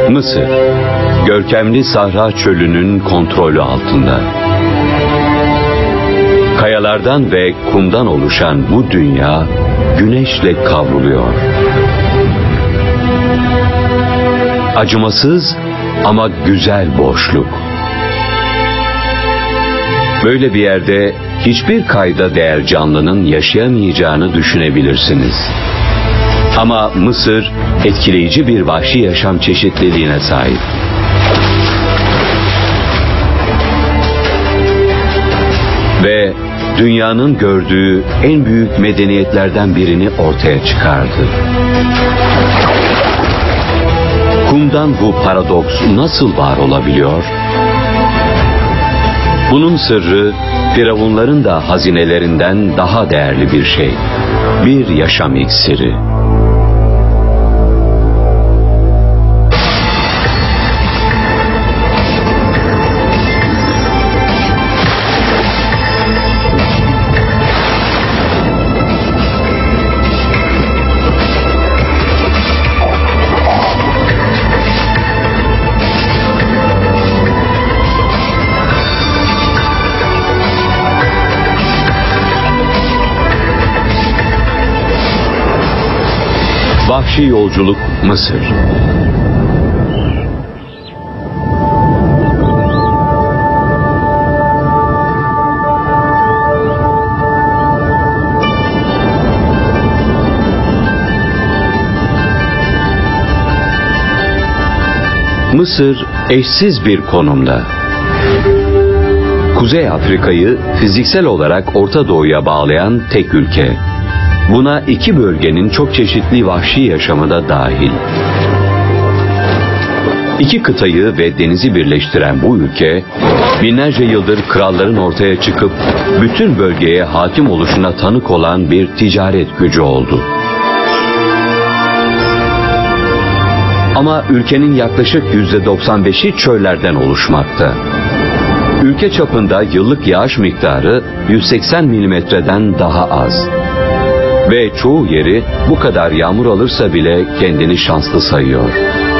Mısır, görkemli Sahra Çölü'nün kontrolü altında. Kayalardan ve kumdan oluşan bu dünya güneşle kavruluyor. Acımasız ama güzel boşluk. Böyle bir yerde hiçbir kayda değer canlının yaşayamayacağını düşünebilirsiniz. Ama Mısır etkileyici bir vahşi yaşam çeşitliliğine sahip. Ve dünyanın gördüğü en büyük medeniyetlerden birini ortaya çıkardı. Kumdan bu paradoks nasıl var olabiliyor? Bunun sırrı firavunların da hazinelerinden daha değerli bir şey. Bir yaşam iksiri. Vahşi yolculuk Mısır. Mısır eşsiz bir konumda. Kuzey Afrika'yı fiziksel olarak Orta Doğu'ya bağlayan tek ülke. Buna iki bölgenin çok çeşitli vahşi yaşamı da dahil. İki kıtayı ve denizi birleştiren bu ülke, binlerce yıldır kralların ortaya çıkıp bütün bölgeye hakim oluşuna tanık olan bir ticaret gücü oldu. Ama ülkenin yaklaşık %95'i çöllerden oluşmakta. Ülke çapında yıllık yağış miktarı 180 milimetreden daha az. Ve çoğu yeri bu kadar yağmur alırsa bile kendini şanslı sayıyor.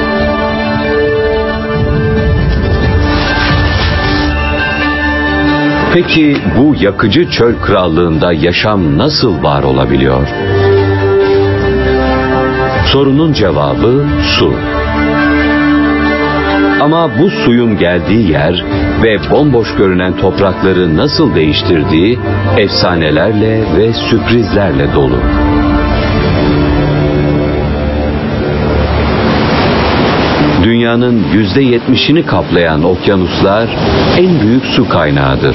Peki bu yakıcı çöl krallığında yaşam nasıl var olabiliyor? Sorunun cevabı su. Ama bu suyun geldiği yer ve bomboş görünen toprakları nasıl değiştirdiği efsanelerle ve sürprizlerle dolu. Dünyanın %70'ini kaplayan okyanuslar en büyük su kaynağıdır.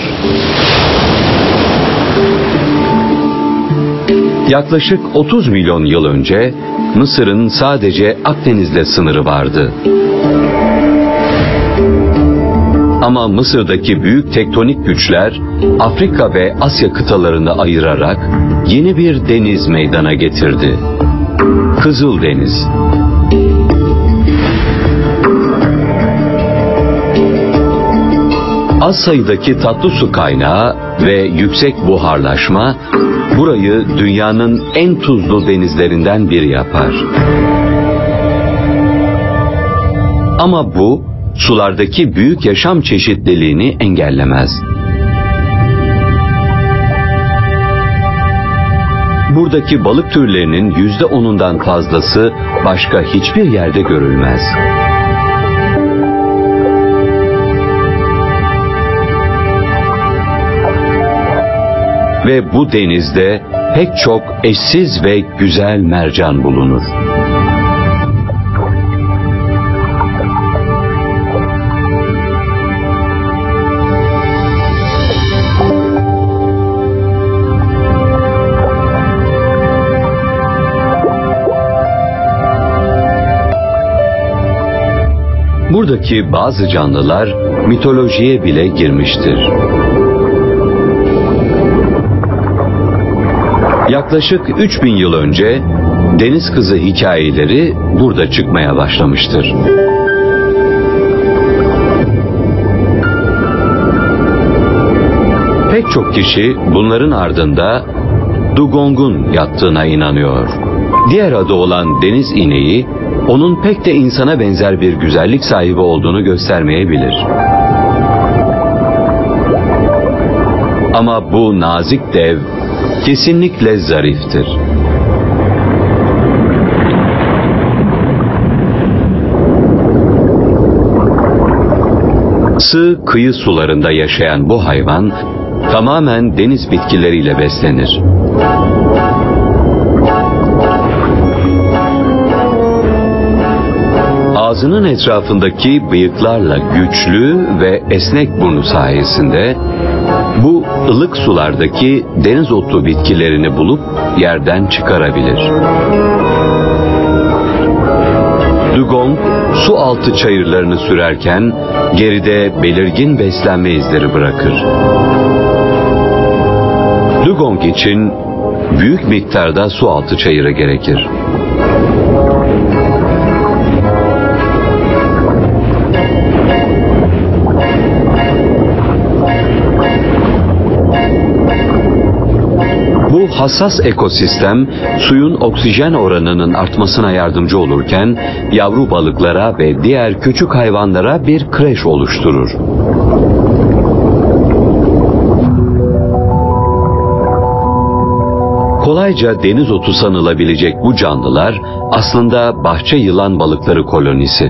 Yaklaşık 30 milyon yıl önce Mısır'ın sadece Akdeniz'le sınırı vardı. Ama Mısır'daki büyük tektonik güçler Afrika ve Asya kıtalarını ayırarak yeni bir deniz meydana getirdi. Kızıldeniz. Az sayıdaki tatlı su kaynağı ve yüksek buharlaşma burayı dünyanın en tuzlu denizlerinden biri yapar. Ama bu sulardaki büyük yaşam çeşitliliğini engellemez. Buradaki balık türlerinin %10'undan fazlası başka hiçbir yerde görülmez. Ve bu denizde pek çok eşsiz ve güzel mercan bulunur. Buradaki bazı canlılar mitolojiye bile girmiştir. Yaklaşık 3000 yıl önce deniz kızı hikayeleri burada çıkmaya başlamıştır. Pek çok kişi bunların ardında Dugong'un yattığına inanıyor. Diğer adı olan deniz ineği, onun pek de insana benzer bir güzellik sahibi olduğunu göstermeyebilir. Ama bu nazik dev kesinlikle zariftir. Sığ kıyı sularında yaşayan bu hayvan tamamen deniz bitkileriyle beslenir. Ağzının etrafındaki bıyıklarla güçlü ve esnek burnu sayesinde bu ılık sulardaki deniz otlu bitkilerini bulup yerden çıkarabilir. Dugong su altı çayırlarını sürerken geride belirgin beslenme izleri bırakır. Dugong için büyük miktarda su altı çayırı gerekir. Bu hassas ekosistem suyun oksijen oranının artmasına yardımcı olurken yavru balıklara ve diğer küçük hayvanlara bir kreş oluşturur. Kolayca deniz otu sanılabilecek bu canlılar aslında bahçe yılan balıkları kolonisi.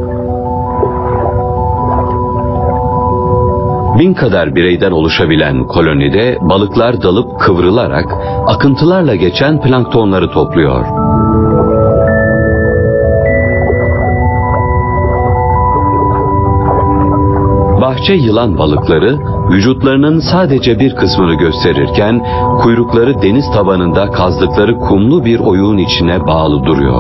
1000 kadar bireyden oluşabilen kolonide balıklar dalıp kıvrılarak akıntılarla geçen planktonları topluyor. Bahçe yılan balıkları vücutlarının sadece bir kısmını gösterirken kuyrukları deniz tabanında kazdıkları kumlu bir oyuğun içine bağlı duruyor.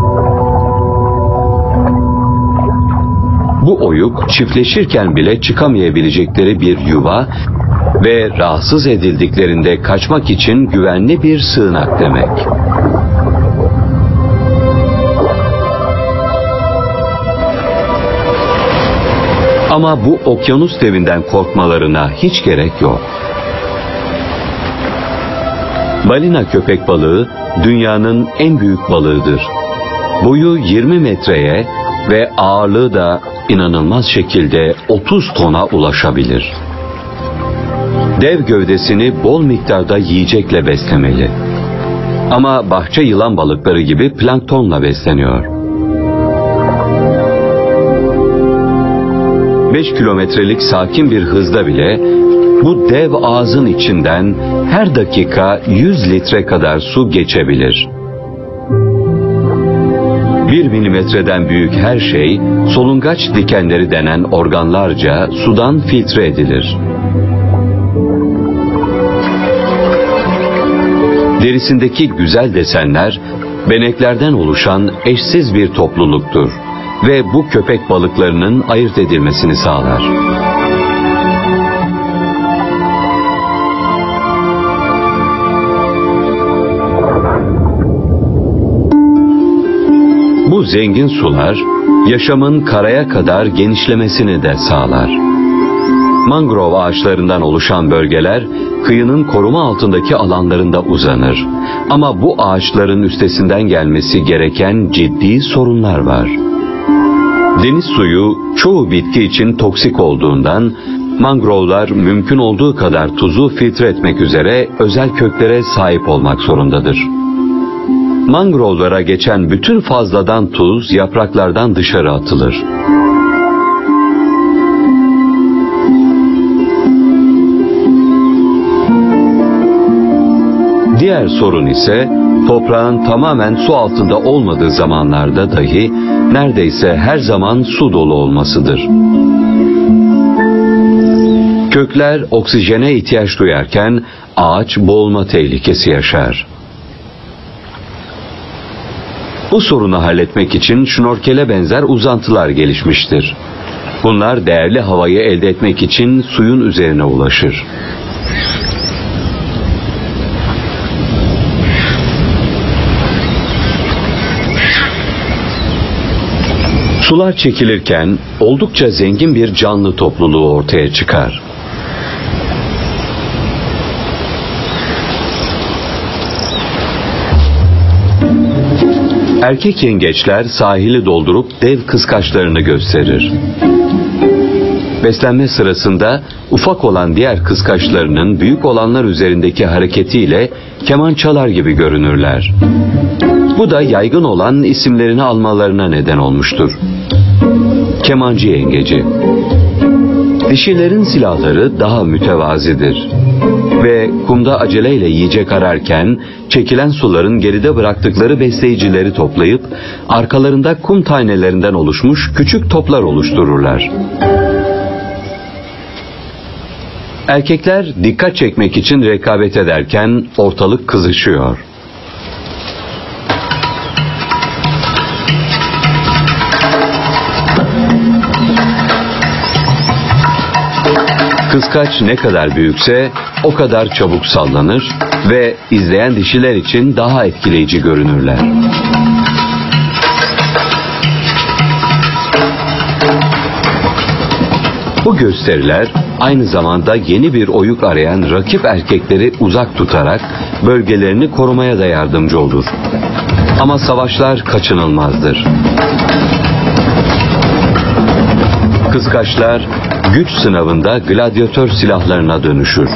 Bu oyuk çiftleşirken bile çıkamayabilecekleri bir yuva ve rahatsız edildiklerinde kaçmak için güvenli bir sığınak demek. Ama bu okyanus devinden korkmalarına hiç gerek yok. Balina köpek balığı dünyanın en büyük balığıdır. Boyu 20 metreye ve ağırlığı da inanılmaz şekilde 30 tona ulaşabilir. Dev gövdesini bol miktarda yiyecekle beslemeli. Ama bahçe yılan balıkları gibi planktonla besleniyor. 5 kilometrelik sakin bir hızda bile bu dev ağzın içinden her dakika 100 litre kadar su geçebilir. 1 milimetreden büyük her şey solungaç dikenleri denen organlarca sudan filtre edilir. Derisindeki güzel desenler beneklerden oluşan eşsiz bir topluluktur ve bu köpek balıklarının ayırt edilmesini sağlar. Bu zengin sular yaşamın karaya kadar genişlemesini de sağlar. Mangrove ağaçlarından oluşan bölgeler kıyının koruma altındaki alanlarında uzanır. Ama bu ağaçların üstesinden gelmesi gereken ciddi sorunlar var. Deniz suyu çoğu bitki için toksik olduğundan mangrovelar mümkün olduğu kadar tuzu filtre etmek üzere özel köklere sahip olmak zorundadır. Mangrovelara geçen bütün fazladan tuz yapraklardan dışarı atılır. Diğer sorun ise toprağın tamamen su altında olmadığı zamanlarda dahi neredeyse her zaman su dolu olmasıdır. Kökler oksijene ihtiyaç duyarken ağaç boğulma tehlikesi yaşar. Bu sorunu halletmek için şnorkele benzer uzantılar gelişmiştir. Bunlar değerli havayı elde etmek için suyun üzerine ulaşır. Sular çekilirken oldukça zengin bir canlı topluluğu ortaya çıkar. Erkek yengeçler sahili doldurup dev kıskaçlarını gösterir. Beslenme sırasında ufak olan diğer kıskaçlarının büyük olanlar üzerindeki hareketiyle keman çalar gibi görünürler. Bu da yaygın olan isimlerini almalarına neden olmuştur. Kemancı yengeci. Dişilerin silahları daha mütevazidir ve kumda aceleyle yiyecek ararken çekilen suların geride bıraktıkları besleyicileri toplayıp arkalarında kum tanelerinden oluşmuş küçük toplar oluştururlar. Erkekler dikkat çekmek için rekabet ederken ortalık kızışıyor. Kıskaç ne kadar büyükse o kadar çabuk sallanır ve izleyen dişiler için daha etkileyici görünürler. Bu gösteriler aynı zamanda yeni bir oyuk arayan rakip erkekleri uzak tutarak bölgelerini korumaya da yardımcı olur. Ama savaşlar kaçınılmazdır. Kıskaçlar güç sınavında gladyatör silahlarına dönüşür.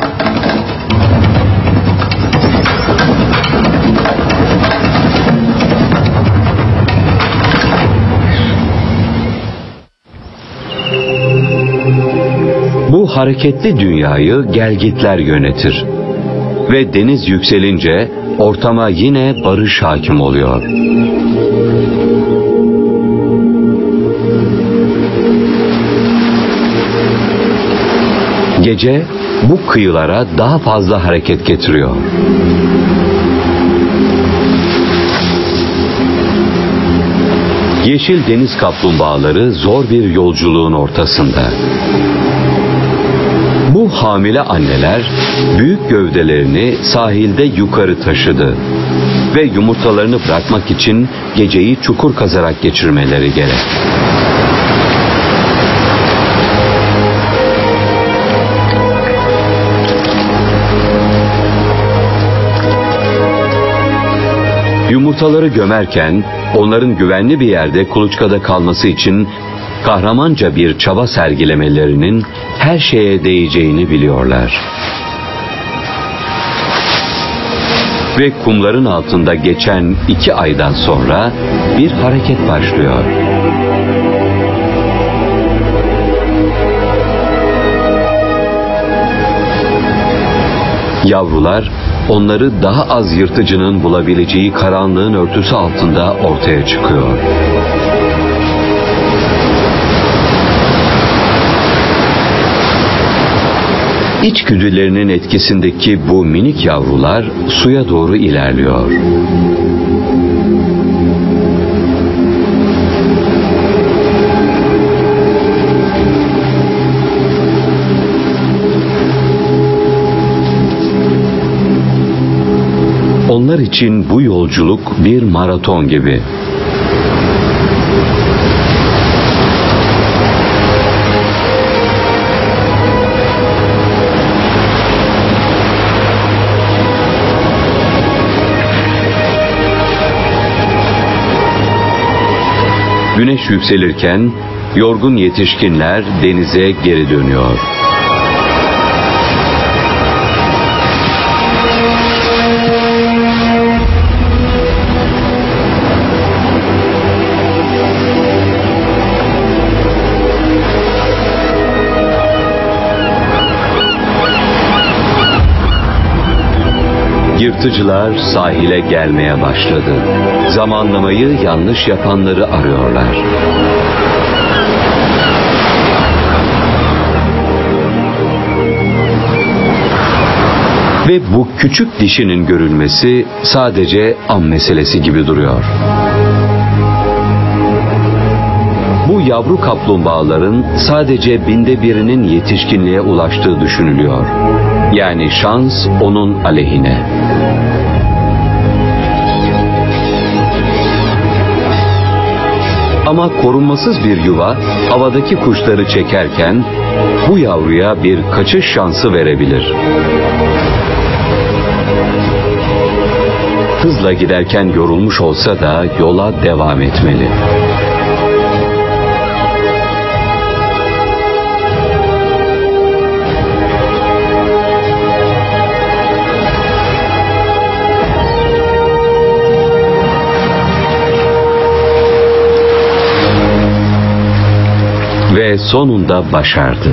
Bu hareketli dünyayı gelgitler yönetir. Ve deniz yükselince ortama yine barış hakim oluyor. Gece bu kıyılara daha fazla hareket getiriyor. Yeşil deniz kaplumbağaları zor bir yolculuğun ortasında. Bu hamile anneler büyük gövdelerini sahilde yukarı taşıdı ve yumurtalarını bırakmak için geceyi çukur kazarak geçirmeleri gerek. Yumurtaları gömerken onların güvenli bir yerde kuluçkada kalması için kahramanca bir çaba sergilemelerinin her şeye değeceğini biliyorlar. Ve kumların altında geçen 2 aydan sonra bir hareket başlıyor. Yavrular onları daha az yırtıcının bulabileceği karanlığın örtüsü altında ortaya çıkıyor. İçgüdülerinin etkisindeki bu minik yavrular suya doğru ilerliyor. Onlar için bu yolculuk bir maraton gibi. Güneş yükselirken yorgun yetişkinler denize geri dönüyor. Yırtıcılar sahile gelmeye başladı. Zamanlamayı yanlış yapanları arıyorlar. Ve bu küçük dişinin görülmesi sadece an meselesi gibi duruyor. Bu yavru kaplumbağaların sadece 1/1000'inin yetişkinliğe ulaştığı düşünülüyor. Yani şans onun aleyhine. Ama korunmasız bir yuva havadaki kuşları çekerken bu yavruya bir kaçış şansı verebilir. hızla giderken yorulmuş olsa da yola devam etmeli. Ve sonunda başardı.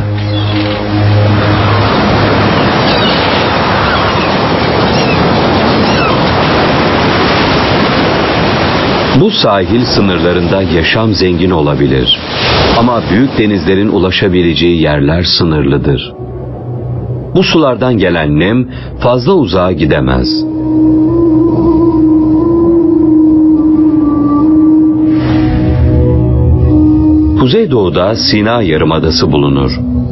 Bu sahil sınırlarında yaşam zengin olabilir. Ama büyük denizlerin ulaşabileceği yerler sınırlıdır. Bu sulardan gelen nem fazla uzağa gidemez. Kuzeydoğuda Sina Yarımadası bulunur.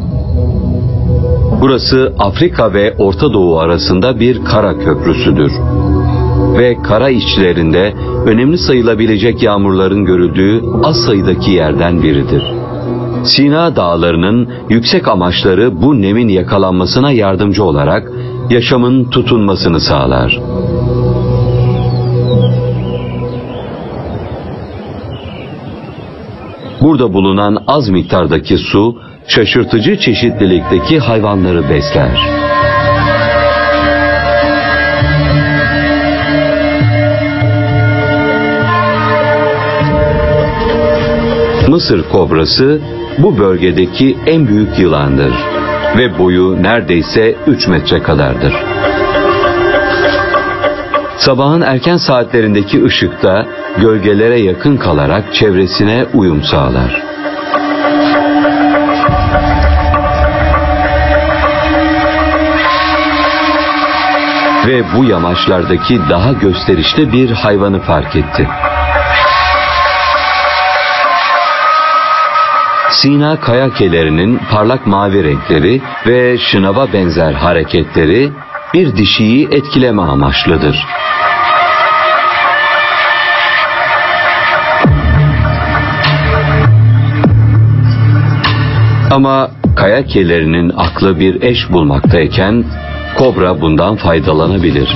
Burası Afrika ve Orta Doğu arasında bir kara köprüsüdür. Ve kara içlerinde önemli sayılabilecek yağmurların görüldüğü az sayıdaki yerden biridir. Sina Dağları'nın yüksek amaçları bu nemin yakalanmasına yardımcı olarak yaşamın tutunmasını sağlar. Burada bulunan az miktardaki su, şaşırtıcı çeşitlilikteki hayvanları besler. Mısır kobrası bu bölgedeki en büyük yılandır ve boyu neredeyse 3 metre kadardır. Sabahın erken saatlerindeki ışıkta gölgelere yakın kalarak çevresine uyum sağlar. Ve bu yamaçlardaki daha gösterişli bir hayvanı fark etti. Sina kayakelerinin parlak mavi renkleri ve şınava benzer hareketleri bir dişiyi etkileme amaçlıdır. Ama kayakelerinin aklı bir eş bulmaktayken kobra bundan faydalanabilir.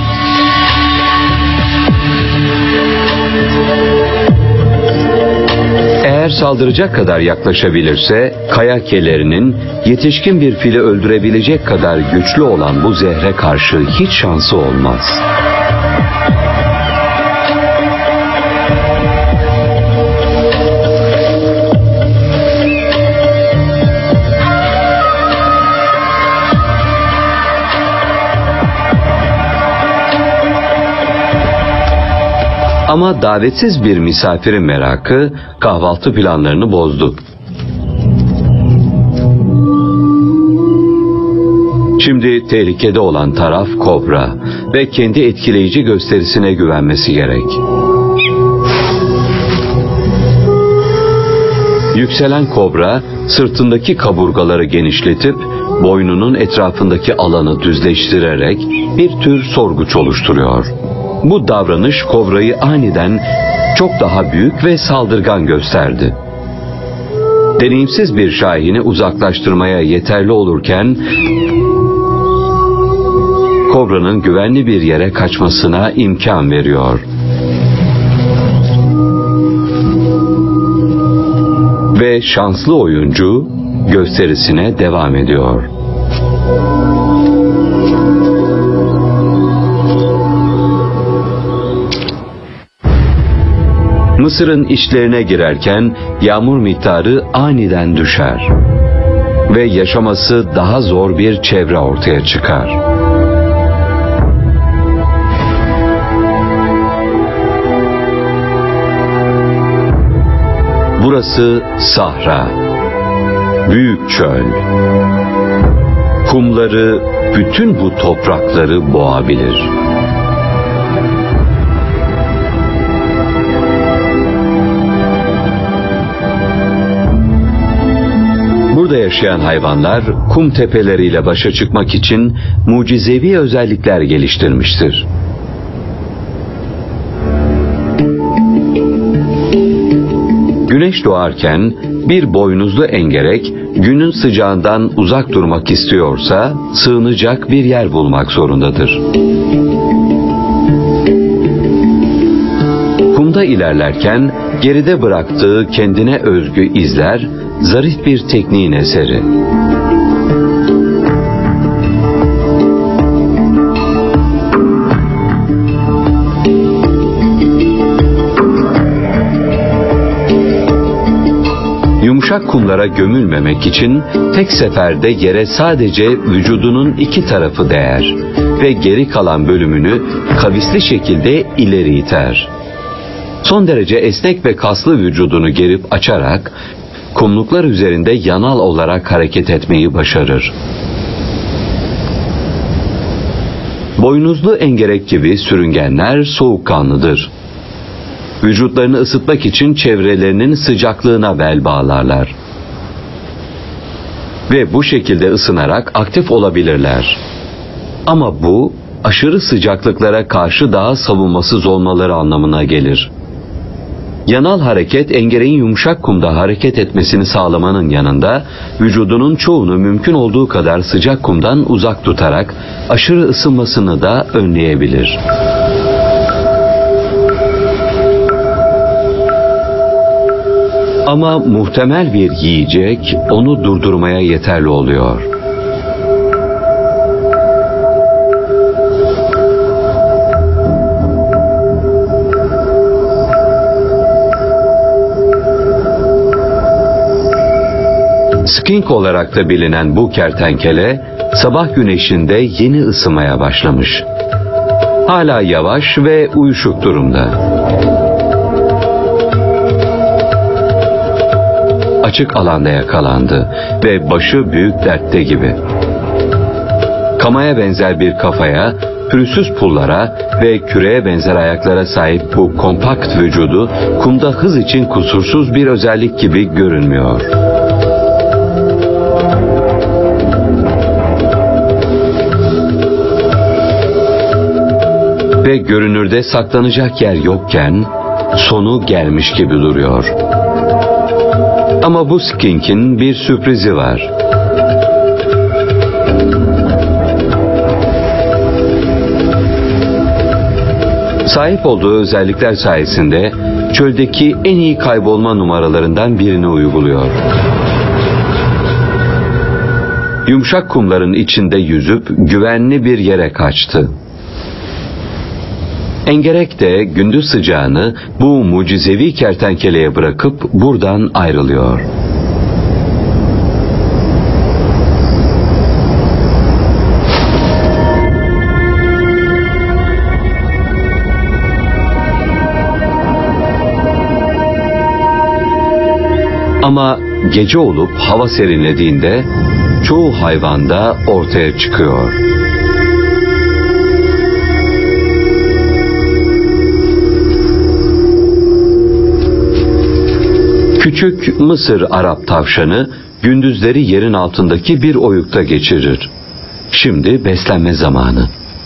Eğer saldıracak kadar yaklaşabilirse kayakelerinin yetişkin bir fili öldürebilecek kadar güçlü olan bu zehre karşı hiç şansı olmaz. Ama davetsiz bir misafirin merakı kahvaltı planlarını bozdu. Şimdi tehlikede olan taraf kobra ve kendi etkileyici gösterisine güvenmesi gerek. Yükselen kobra sırtındaki kaburgaları genişletip boynunun etrafındaki alanı düzleştirerek bir tür sorguç oluşturuyor. Bu davranış kobrayı aniden çok daha büyük ve saldırgan gösterdi. Deneyimsiz bir şahini uzaklaştırmaya yeterli olurken kobranın güvenli bir yere kaçmasına imkan veriyor. Ve şanslı oyuncu gösterisine devam ediyor. Mısır'ın içlerine girerken yağmur miktarı aniden düşer ve yaşaması daha zor bir çevre ortaya çıkar. Burası sahra, büyük çöl. Kumları bütün bu toprakları boğabilir. Burada yaşayan hayvanlar kum tepeleriyle başa çıkmak için mucizevi özellikler geliştirmiştir. Güneş doğarken bir boynuzlu engerek günün sıcağından uzak durmak istiyorsa sığınacak bir yer bulmak zorundadır. Yolda ilerlerken geride bıraktığı kendine özgü izler zarif bir tekniğin eseri. Yumuşak kumlara gömülmemek için tek seferde yere sadece vücudunun iki tarafı değer ve geri kalan bölümünü kavisli şekilde ileri iter. Son derece esnek ve kaslı vücudunu gerip açarak kumluklar üzerinde yanal olarak hareket etmeyi başarır. Boynuzlu engerek gibi sürüngenler soğukkanlıdır. Vücutlarını ısıtmak için çevrelerinin sıcaklığına bel bağlarlar. Ve bu şekilde ısınarak aktif olabilirler. Ama bu aşırı sıcaklıklara karşı daha savunmasız olmaları anlamına gelir. Yanal hareket engereğin yumuşak kumda hareket etmesini sağlamanın yanında vücudunun çoğunu mümkün olduğu kadar sıcak kumdan uzak tutarak aşırı ısınmasını da önleyebilir. Ama muhtemel bir yiyecek onu durdurmaya yeterli oluyor. Skink olarak da bilinen bu kertenkele sabah güneşinde yeni ısınmaya başlamış. Hala yavaş ve uyuşuk durumda. Açık alanda yakalandı ve başı büyük dertte gibi. Kamaya benzer bir kafaya, pürüzsüz pullara ve küreye benzer ayaklara sahip bu kompakt vücudu kumda hız için kusursuz bir özellik gibi görünmüyor. Ve görünürde saklanacak yer yokken sonu gelmiş gibi duruyor. Ama bu Skink'in bir sürprizi var. Sahip olduğu özellikler sayesinde çöldeki en iyi kaybolma numaralarından birini uyguluyor. Yumuşak kumların içinde yüzüp güvenli bir yere kaçtı. Engerek de gündüz sıcağını bu mucizevi kertenkeleye bırakıp buradan ayrılıyor. Ama gece olup hava serinlediğinde çoğu hayvan da ortaya çıkıyor. Küçük Mısır Arap tavşanı gündüzleri yerin altındaki bir oyukta geçirir. Şimdi beslenme zamanı.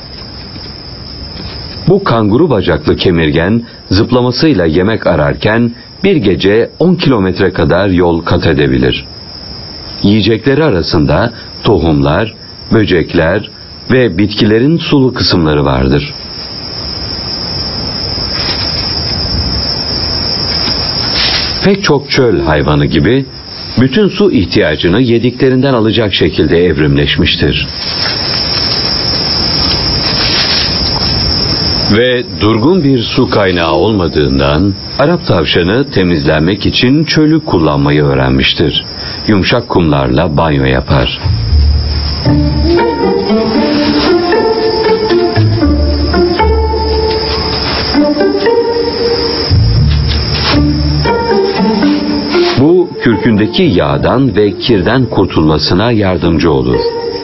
Bu kanguru bacaklı kemirgen zıplamasıyla yemek ararken bir gece 10 kilometre kadar yol kat edebilir. Yiyecekleri arasında tohumlar, böcekler ve bitkilerin sulu kısımları vardır. Pek çok çöl hayvanı gibi bütün su ihtiyacını yediklerinden alacak şekilde evrimleşmiştir. Ve durgun bir su kaynağı olmadığından Arap tavşanı temizlenmek için çölü kullanmayı öğrenmiştir. Yumuşak kumlarla banyo yapar. Bu kürkündeki yağdan ve kirden kurtulmasına yardımcı olur.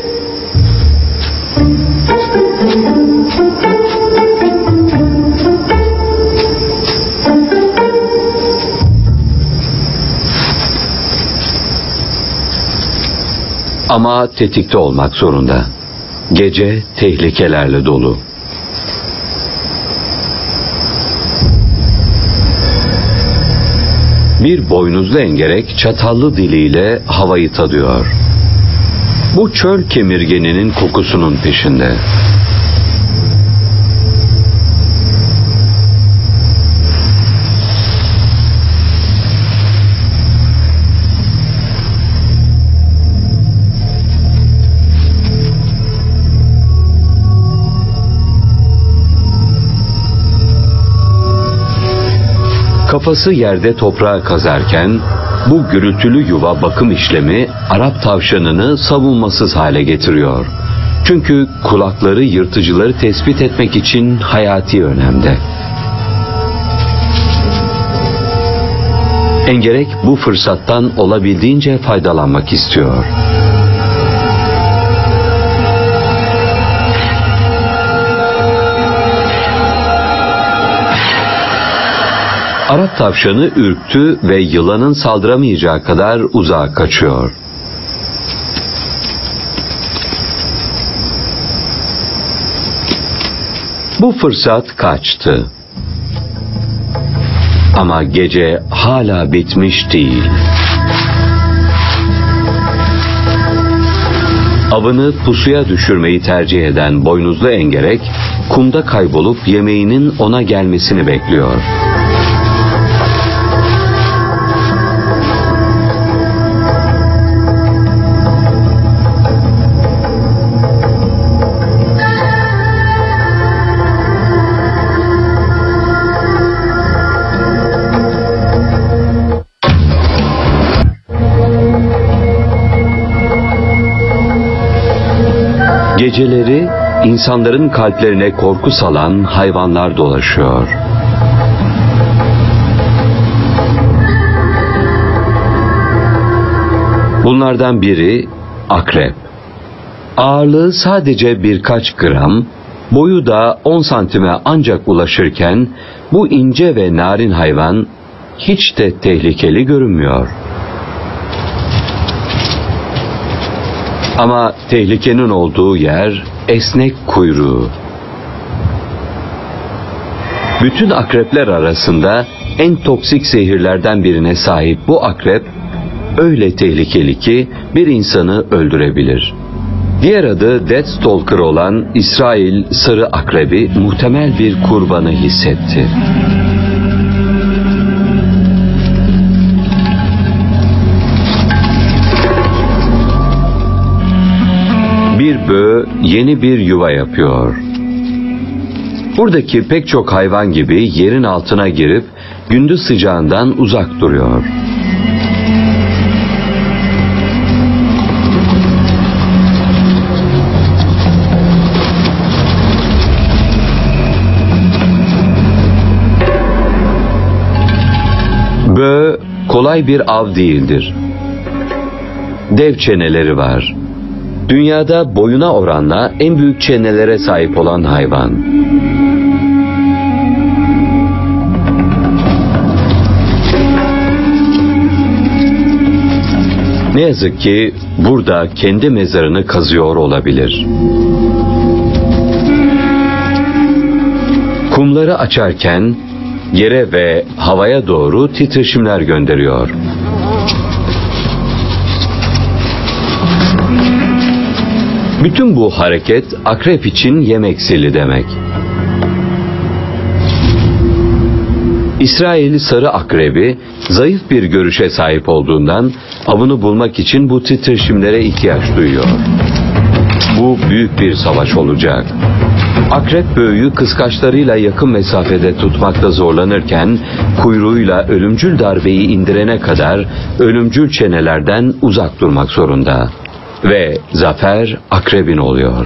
Ama tetikte olmak zorunda. Gece tehlikelerle dolu. Bir boynuzlu engerek çatallı diliyle havayı tadıyor. Bu çöl kemirgeninin kokusunun peşinde. Kafası yerde toprağa kazarken bu gürültülü yuva bakım işlemi Arap tavşanını savunmasız hale getiriyor. Çünkü kulakları yırtıcıları tespit etmek için hayati önemde. Engerek bu fırsattan olabildiğince faydalanmak istiyor. Arap tavşanı ürktü ve yılanın saldıramayacağı kadar uzağa kaçıyor. Bu fırsat kaçtı. Ama gece hala bitmiş değil. Avını pusuya düşürmeyi tercih eden boynuzlu engerek, kumda kaybolup yemeğinin ona gelmesini bekliyor. Geceleri insanların kalplerine korku salan hayvanlar dolaşıyor. Bunlardan biri akrep. Ağırlığı sadece birkaç gram, boyu da 10 santime ancak ulaşırken bu ince ve narin hayvan hiç de tehlikeli görünmüyor. Ama tehlikenin olduğu yer esnek kuyruğu. Bütün akrepler arasında en toksik zehirlerden birine sahip bu akrep öyle tehlikeli ki bir insanı öldürebilir. Diğer adı Deathstalker olan İsrail sarı akrebi muhtemel bir kurbanı hissetti. Bir böğ yeni bir yuva yapıyor. Buradaki pek çok hayvan gibi yerin altına girip gündüz sıcağından uzak duruyor. Böğ kolay bir av değildir. Dev çeneleri var. Dünyada boyuna oranla en büyük çenelere sahip olan hayvan. Ne yazık ki burada kendi mezarını kazıyor olabilir. Kumları açarken yere ve havaya doğru titreşimler gönderiyor. Bütün bu hareket akrep için yemek zili demek. İsrail sarı akrebi zayıf bir görüşe sahip olduğundan avını bulmak için bu titreşimlere ihtiyaç duyuyor. Bu büyük bir savaş olacak. Akrep böğü kıskaçlarıyla yakın mesafede tutmakta zorlanırken kuyruğuyla ölümcül darbeyi indirene kadar ölümcül çenelerden uzak durmak zorunda. Ve zafer akrebin oluyor.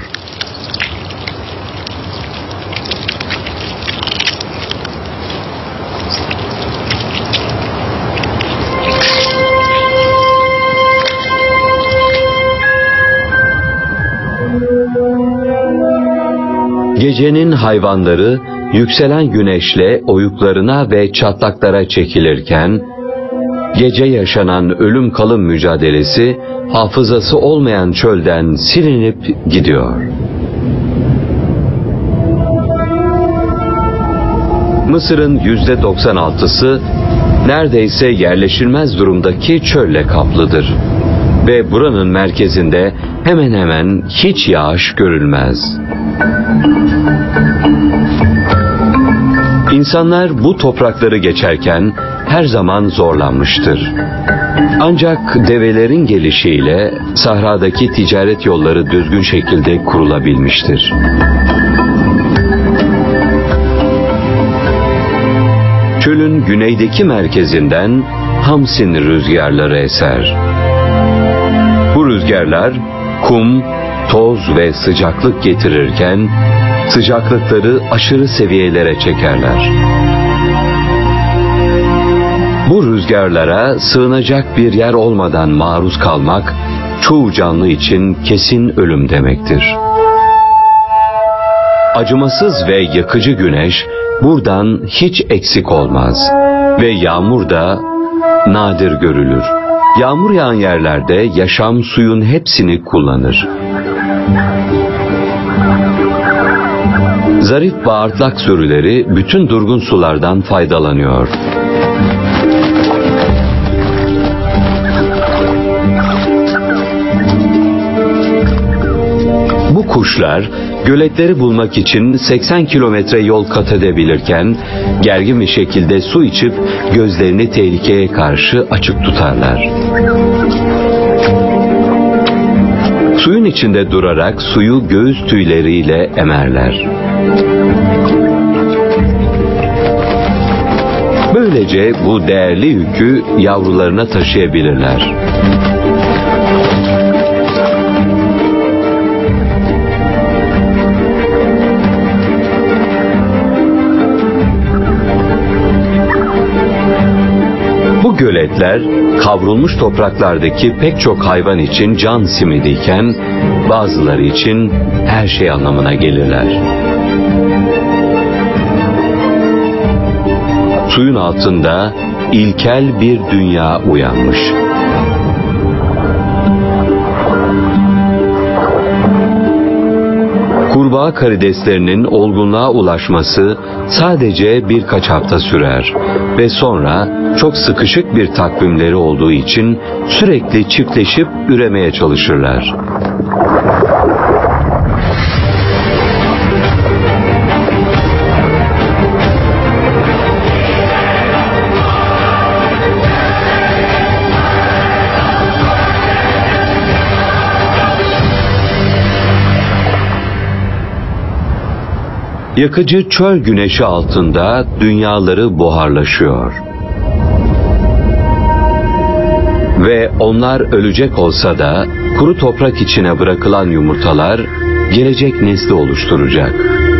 Gecenin hayvanları yükselen güneşle oyuklarına ve çatlaklara çekilirken, gece yaşanan ölüm kalım mücadelesi hafızası olmayan çölden silinip gidiyor. Mısır'ın %96'sı neredeyse yerleşilmez durumdaki çölle kaplıdır. Ve buranın merkezinde hemen hemen hiç yağış görülmez. İnsanlar bu toprakları geçerken her zaman zorlanmıştır. Ancak develerin gelişiyle sahradaki ticaret yolları düzgün şekilde kurulabilmiştir. Çölün Çölün güneydeki merkezinden Hamsin rüzgarları eser. Bu rüzgarlar kum, toz ve sıcaklık getirirken sıcaklıkları aşırı seviyelere çekerler. Bu rüzgarlara sığınacak bir yer olmadan maruz kalmak çoğu canlı için kesin ölüm demektir. Acımasız ve yakıcı güneş buradan hiç eksik olmaz ve yağmur da nadir görülür. Yağmur yağan yerlerde yaşam suyun hepsini kullanır. Zarif bağırtlak sürüleri bütün durgun sulardan faydalanıyor. Bu kuşlar göletleri bulmak için 80 kilometre yol kat edebilirken gergin bir şekilde su içip gözlerini tehlikeye karşı açık tutarlar. Suyun içinde durarak suyu göğüs tüyleriyle emerler. Böylece bu değerli yükü yavrularına taşıyabilirler. Bu göletler kavrulmuş topraklardaki pek çok hayvan için can simidiyken bazıları için her şey anlamına gelirler. Suyun altında ilkel bir dünya uyanmış. Kurbağa karideslerinin olgunluğa ulaşması sadece birkaç hafta sürer ve sonra çok sıkışık bir takvimleri olduğu için sürekli çiftleşip üremeye çalışırlar. Yakıcı çöl güneşi altında dünyaları buharlaşıyor. Ve onlar ölecek olsa da kuru toprak içine bırakılan yumurtalar gelecek nesli oluşturacak.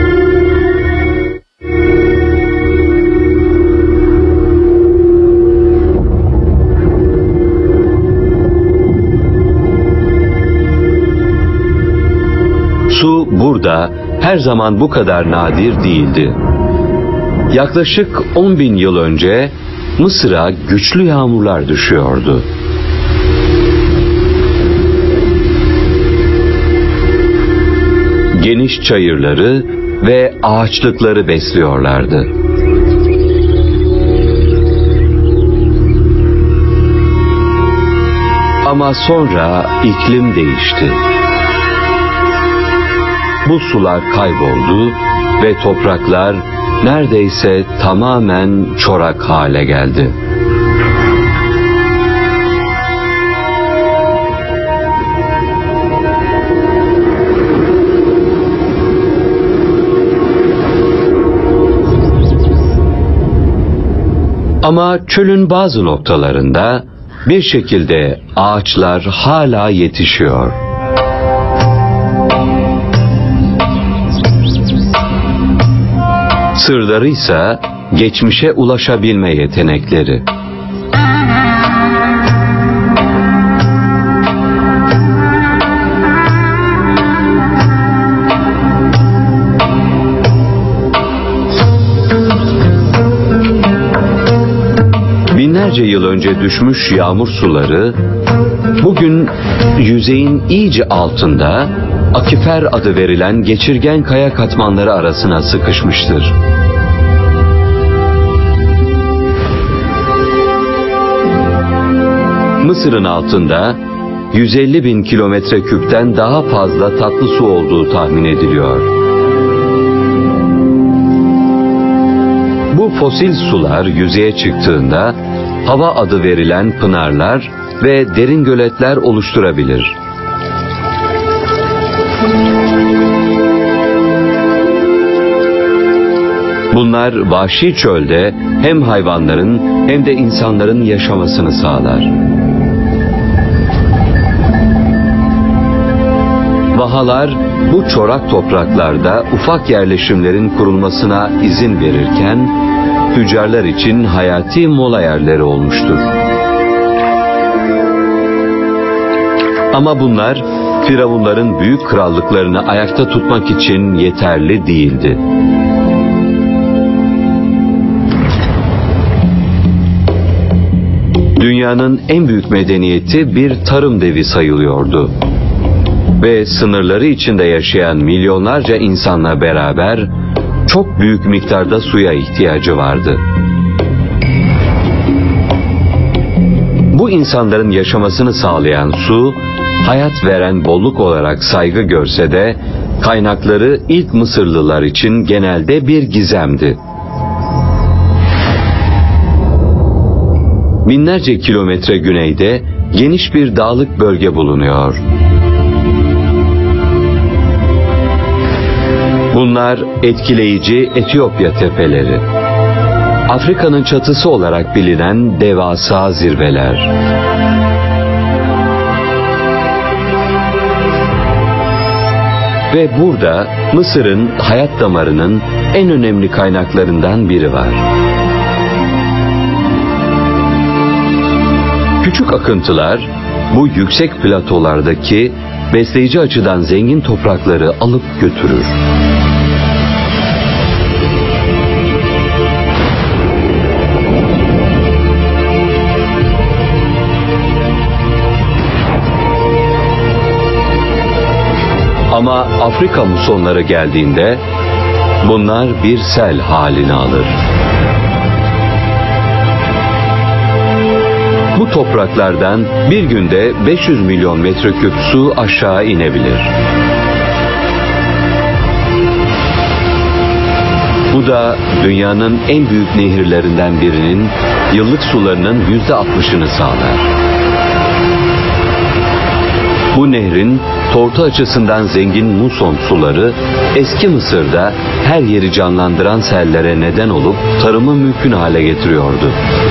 Su burada her zaman bu kadar nadir değildi. Yaklaşık 10.000 yıl önce Mısır'a güçlü yağmurlar düşüyordu. Geniş çayırları ve ağaçlıkları besliyorlardı. Ama sonra iklim değişti. Bu sular kayboldu ve topraklar neredeyse tamamen çorak hale geldi. Ama çölün bazı noktalarında bir şekilde ağaçlar hala yetişiyor. Sırları ise geçmişe ulaşabilme yetenekleri. Binlerce yıl önce düşmüş yağmur suları bugün yüzeyin iyice altında akifer adı verilen geçirgen kaya katmanları arasına sıkışmıştır. Mısır'ın altında 150.000 kilometre küpten daha fazla tatlı su olduğu tahmin ediliyor. Bu fosil sular yüzeye çıktığında hava adı verilen pınarlar ve derin göletler oluşturabilir. Bunlar vahşi çölde hem hayvanların hem de insanların yaşamasını sağlar. Vahalar bu çorak topraklarda ufak yerleşimlerin kurulmasına izin verirken tüccarlar için hayati mola yerleri olmuştur. Ama bunlar firavunların büyük krallıklarını ayakta tutmak için yeterli değildi. Dünyanın en büyük medeniyeti bir tarım devi sayılıyordu. Ve sınırları içinde yaşayan milyonlarca insanla beraber çok büyük miktarda suya ihtiyacı vardı. Bu insanların yaşamasını sağlayan su, hayat veren bolluk olarak saygı görse de kaynakları ilk Mısırlılar için genelde bir gizemdi. Binlerce kilometre güneyde geniş bir dağlık bölge bulunuyor. Bunlar etkileyici Etiyopya tepeleri. Afrika'nın çatısı olarak bilinen devasa zirveler. Ve burada Mısır'ın hayat damarının en önemli kaynaklarından biri var. Küçük akıntılar bu yüksek platolardaki besleyici açıdan zengin toprakları alıp götürür. Ama Afrika musonları geldiğinde bunlar bir sel halini alır. Bu topraklardan bir günde 500 milyon metreküp su aşağı inebilir. Bu da dünyanın en büyük nehirlerinden birinin yıllık sularının %60'ını sağlar. Bu nehrin tortu açısından zengin muson suları eski Mısır'da her yeri canlandıran sellere neden olup tarımı mümkün hale getiriyordu.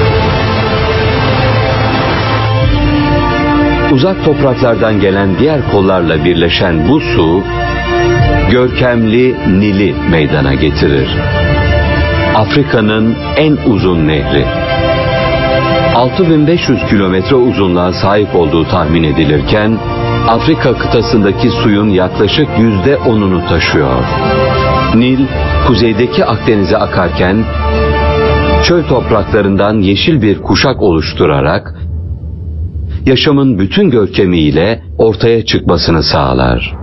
Uzak topraklardan gelen diğer kollarla birleşen bu su, görkemli Nil'i meydana getirir. Afrika'nın en uzun nehri. 6500 kilometre uzunluğa sahip olduğu tahmin edilirken, Afrika kıtasındaki suyun yaklaşık %10'unu taşıyor. Nil, kuzeydeki Akdeniz'e akarken, çöl topraklarından yeşil bir kuşak oluşturarak, yaşamın bütün görkemiyle ortaya çıkmasını sağlar.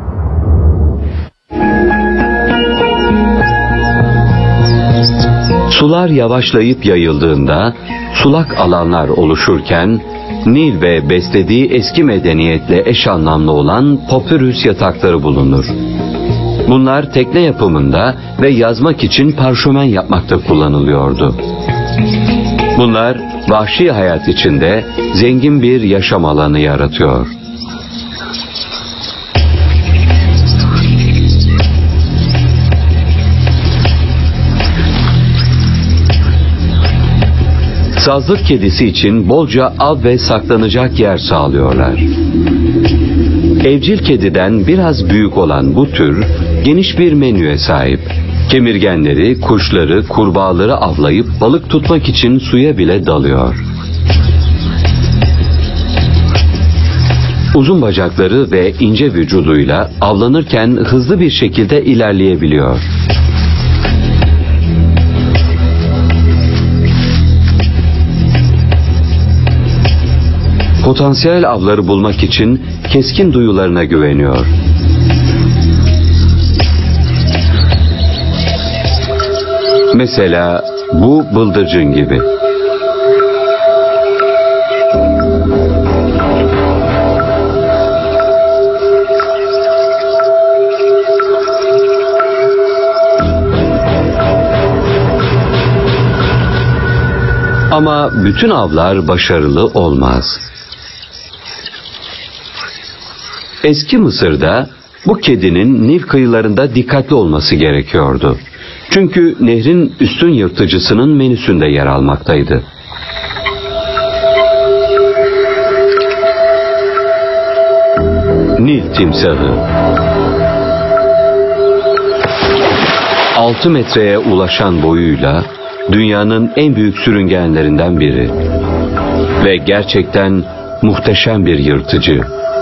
Sular yavaşlayıp yayıldığında sulak alanlar oluşurken Nil ve beslediği eski medeniyetle eş anlamlı olan papirüs yatakları bulunur. Bunlar tekne yapımında ve yazmak için parşömen yapmakta kullanılıyordu. Bunlar vahşi hayat içinde zengin bir yaşam alanı yaratıyor. Sazlık kedisi için bolca av ve saklanacak yer sağlıyorlar. Evcil kediden biraz büyük olan bu tür geniş bir menüye sahip. Kemirgenleri, kuşları, kurbağaları avlayıp balık tutmak için suya bile dalıyor. Uzun bacakları ve ince vücuduyla avlanırken hızlı bir şekilde ilerleyebiliyor. Potansiyel avları bulmak için keskin duyularına güveniyor. Mesela bu bıldırcın gibi. Ama bütün avlar başarılı olmaz. Eski Mısır'da bu kedinin Nil kıyılarında dikkatli olması gerekiyordu. Çünkü nehrin üstün yırtıcısının menüsünde yer almaktaydı. Nil timsahı 6 metreye ulaşan boyuyla dünyanın en büyük sürüngenlerinden biri ve gerçekten muhteşem bir yırtıcı.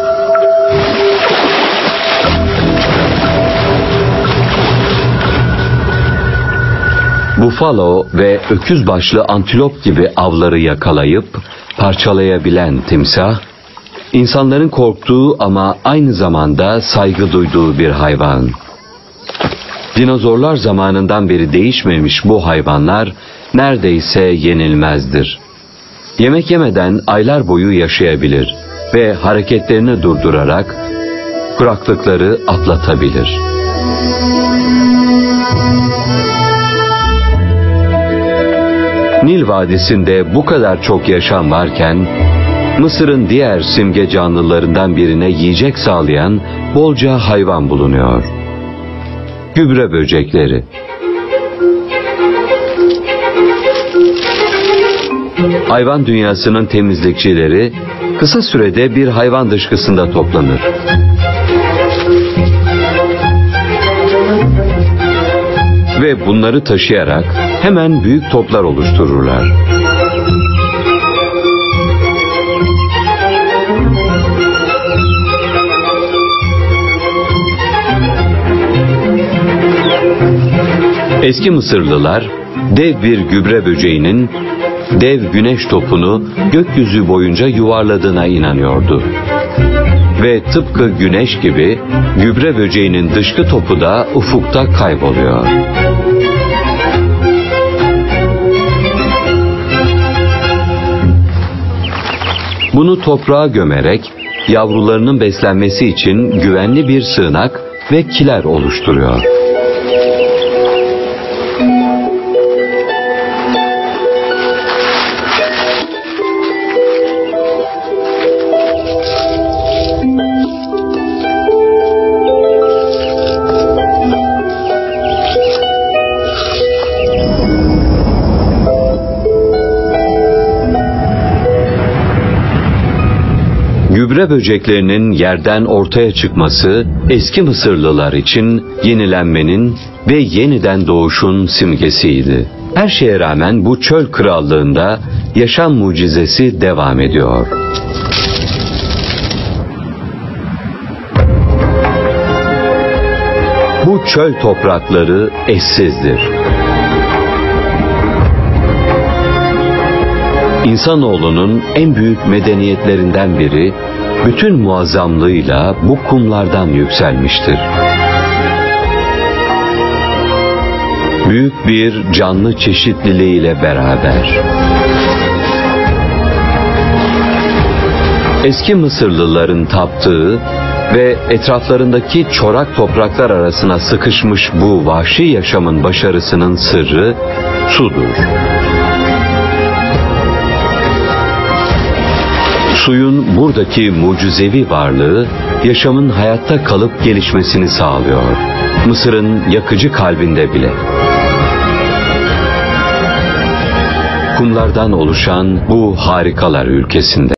Bufalo ve öküz başlı antilop gibi avları yakalayıp parçalayabilen timsah, insanların korktuğu ama aynı zamanda saygı duyduğu bir hayvan. Dinozorlar zamanından beri değişmemiş bu hayvanlar neredeyse yenilmezdir. Yemek yemeden aylar boyu yaşayabilir ve hareketlerini durdurarak kuraklıkları atlatabilir. Nil Vadisi'nde bu kadar çok yaşam varken, Mısır'ın diğer simge canlılarından birine yiyecek sağlayan bolca hayvan bulunuyor. Gübre böcekleri. Hayvan dünyasının temizlikçileri kısa sürede bir hayvan dışkısında toplanır. Ve bunları taşıyarak hemen büyük toplar oluştururlar. Eski Mısırlılar dev bir gübre böceğinin dev güneş topunu gökyüzü boyunca yuvarladığına inanıyordu. Ve tıpkı güneş gibi gübre böceğinin dışkı topu da ufukta kayboluyor. Bunu toprağa gömerek yavrularının beslenmesi için güvenli bir sığınak ve kiler oluşturuyor. Gübre böceklerinin yerden ortaya çıkması eski Mısırlılar için yenilenmenin ve yeniden doğuşun simgesiydi. Her şeye rağmen bu çöl krallığında yaşam mucizesi devam ediyor. Bu çöl toprakları eşsizdir. İnsanoğlunun en büyük medeniyetlerinden biri bütün muazzamlığıyla bu kumlardan yükselmiştir. Büyük bir canlı çeşitliliğiyle beraber. Eski Mısırlıların taptığı ve etraflarındaki çorak topraklar arasına sıkışmış bu vahşi yaşamın başarısının sırrı sudur. Suyun buradaki mucizevi varlığı yaşamın hayatta kalıp gelişmesini sağlıyor. Mısır'ın yakıcı kalbinde bile. Kumlardan oluşan bu harikalar ülkesinde.